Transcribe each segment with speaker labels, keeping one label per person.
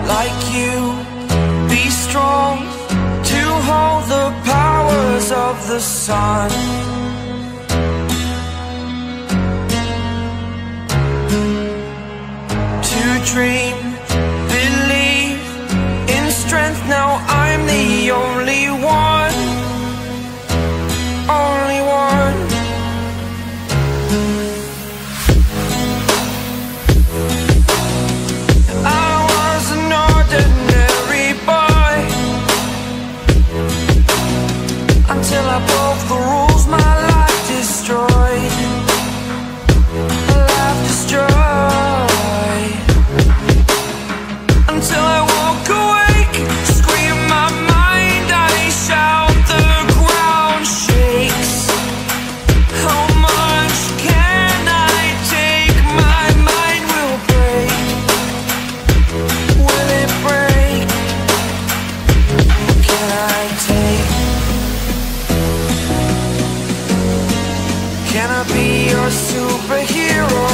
Speaker 1: like you, be strong to hold the powers of the sun. To dream, believe in strength. Now I'm the only one, only one. I was an ordinary boy until I broke the rules. My life destroyed, my life destroyed. Until I woke awake, scream my mind, I shout, the ground shakes. How much can I take? My mind will break. Will it break? What can I take? Can I be your superhero?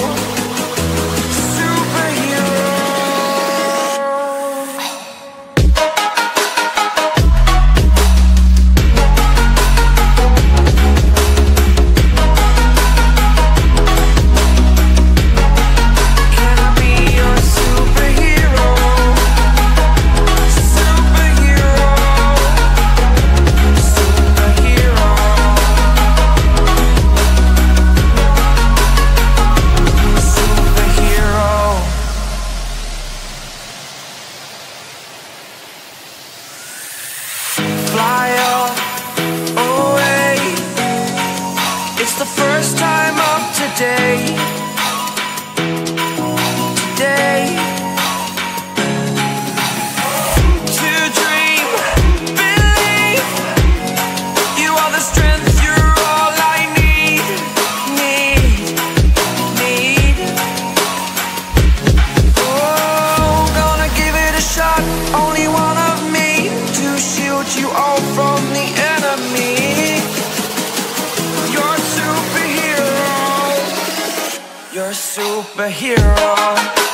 Speaker 1: Superhero. Can I be your superhero? Superhero. Superhero. Superhero. Fly up away. It's the first time of today. Today. To dream, believe. You are the strength, you're all I need. Need. Oh, gonna give it a shot. Only one of me to shield you all from the enemy. You're a superhero. You're a superhero.